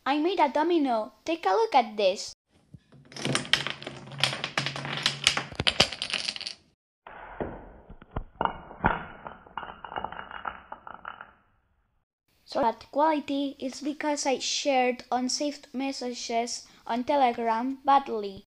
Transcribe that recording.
I made a domino. Take a look at this. So that quality is because I shared unsaved messages on Telegram badly.